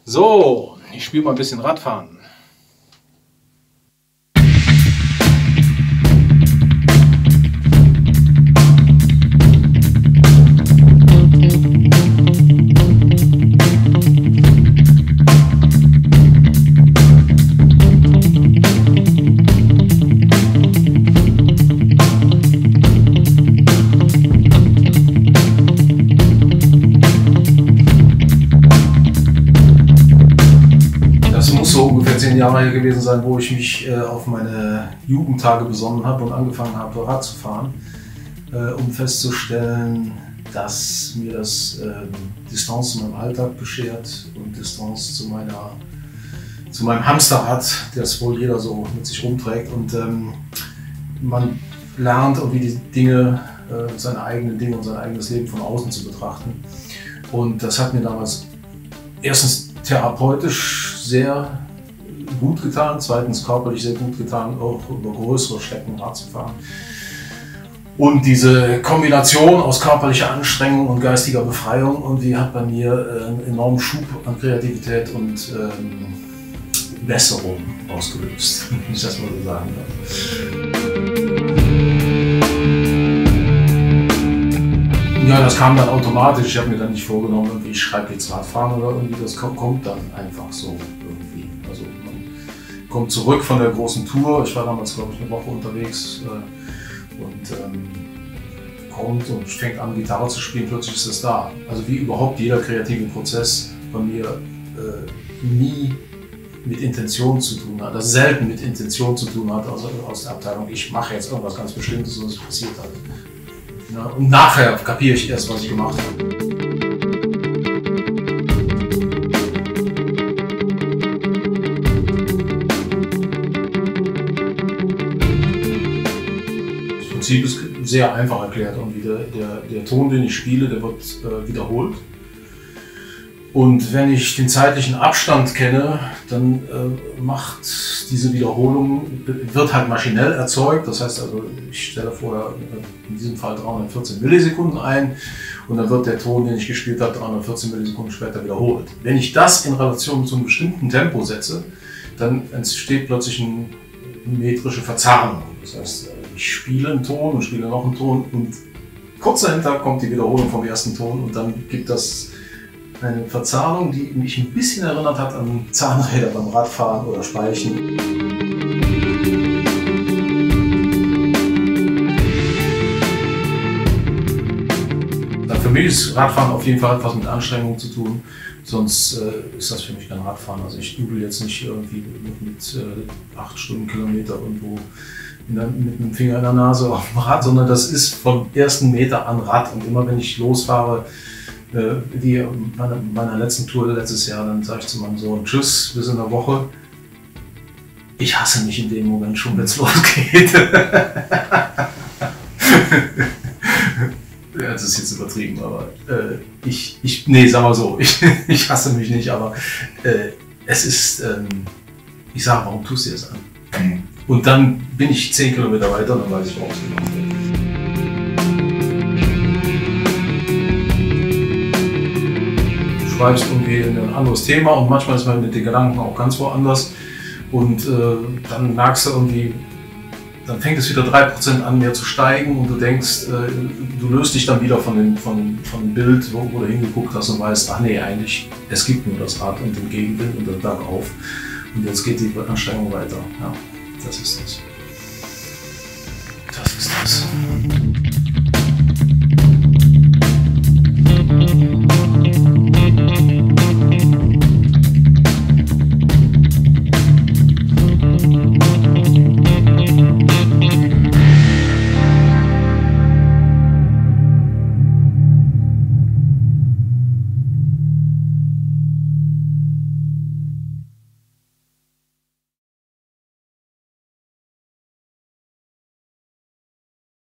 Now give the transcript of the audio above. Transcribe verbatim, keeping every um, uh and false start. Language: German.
So, ich spiele mal ein bisschen Radfahren. Das muss so ungefähr zehn Jahre her gewesen sein, wo ich mich äh, auf meine Jugendtage besonnen habe und angefangen habe, Rad zu fahren, äh, um festzustellen, dass mir das äh, Distanz zu meinem Alltag beschert und Distanz zu, meiner, zu meinem Hamsterrad, das wohl jeder so mit sich rumträgt. Und ähm, man lernt irgendwie die Dinge, äh, seine eigenen Dinge und sein eigenes Leben von außen zu betrachten. Und das hat mir damals erstens therapeutisch sehr gut getan, zweitens körperlich sehr gut getan, auch über größere Strecken Rad zu fahren. Und diese Kombination aus körperlicher Anstrengung und geistiger Befreiung irgendwie hat bei mir einen enormen Schub an Kreativität und ähm, Besserung ausgelöst, wenn ich das mal so sagen darf. Ja, das kam dann automatisch. Ich habe mir dann nicht vorgenommen, irgendwie ich schreibe jetzt Radfahren oder irgendwie, das kommt dann einfach so irgendwie. Also man kommt zurück von der großen Tour. Ich war damals, glaube ich, eine Woche unterwegs äh, und ähm, kommt und fängt an, Gitarre zu spielen, plötzlich ist es da. Also wie überhaupt jeder kreative Prozess bei mir äh, nie mit Intention zu tun hat, das selten mit Intention zu tun hat, also aus der Abteilung, ich mache jetzt irgendwas ganz Bestimmtes und es passiert halt. Ja, und nachher kapiere ich erst, was ich gemacht habe. Das Prinzip ist sehr einfach erklärt. Irgendwie der, der, der Ton, den ich spiele, der wird äh, wiederholt. Und wenn ich den zeitlichen Abstand kenne, dann äh, macht diese Wiederholung, wird halt maschinell erzeugt. Das heißt also, ich stelle vorher in diesem Fall dreihundertvierzehn Millisekunden ein und dann wird der Ton, den ich gespielt habe, dreihundertvierzehn Millisekunden später wiederholt. Wenn ich das in Relation zu einem bestimmten Tempo setze, dann entsteht plötzlich eine metrische Verzerrung. Das heißt, ich spiele einen Ton und spiele noch einen Ton und kurz dahinter kommt die Wiederholung vom ersten Ton und dann gibt das eine Verzahnung, die mich ein bisschen erinnert hat an Zahnräder beim Radfahren oder Speichen. Für mich ist Radfahren auf jeden Fall etwas mit Anstrengung zu tun, sonst äh, ist das für mich kein Radfahren. Also ich dübel jetzt nicht irgendwie mit, mit äh, acht Stundenkilometer irgendwo in der, mit einem Finger in der Nase auf dem Rad, sondern das ist vom ersten Meter an Rad und immer wenn ich losfahre, wie bei meiner letzten Tour letztes Jahr, dann sage ich zu meinem Sohn, tschüss, bis in der Woche. Ich hasse mich in dem Moment schon, wenn es losgeht. Ja, das ist jetzt übertrieben, aber äh, ich, ich, nee, sag mal so, ich, ich hasse mich nicht, aber äh, es ist, ähm, ich sage, warum tust du das an? Und dann bin ich zehn Kilometer weiter und dann weiß ich, warum es gemacht wird. Du schreibst irgendwie ein anderes Thema und manchmal ist man mit den Gedanken auch ganz woanders und äh, dann merkst du irgendwie, dann fängt es wieder drei Prozent an mehr zu steigen und du denkst, äh, du löst dich dann wieder von dem, von, von dem Bild, wo, wo du hingeguckt hast und weißt, ach nee, eigentlich, es gibt nur das Rad und den Gegenwind und den Bergauf und jetzt geht die Anstrengung weiter. Ja, das ist das.